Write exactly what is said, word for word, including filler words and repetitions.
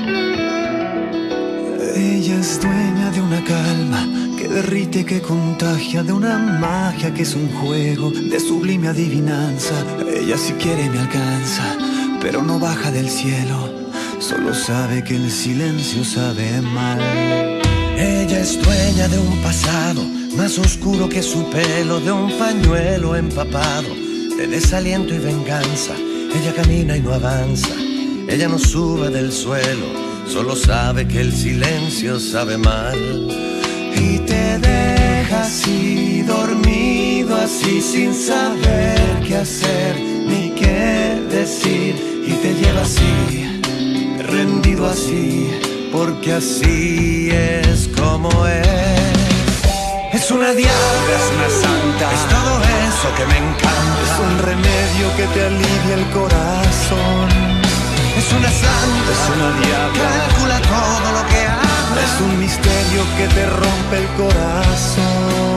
Ella es dueña de una calma que derrite, que contagia, de una magia que es un juego de sublime adivinanza. Ella si quiere me alcanza, pero no baja del cielo, solo sabe que el silencio sabe mal. Ella es dueña de un pasado más oscuro que su pelo, de un pañuelo empapado de desaliento y venganza. Ella camina y no avanza, ella no sube del suelo, solo sabe que el silencio sabe mal. Y te deja así, dormido así, sin saber qué hacer ni qué decir. Y te lleva así, rendido así, porque así es como es. Es una diabla, es una santa, es todo eso que me encanta. Es un remedio que te alivia el corazón. Es una santa, es una diabla, calcula todo lo que habla. Es un misterio que te rompe el corazón.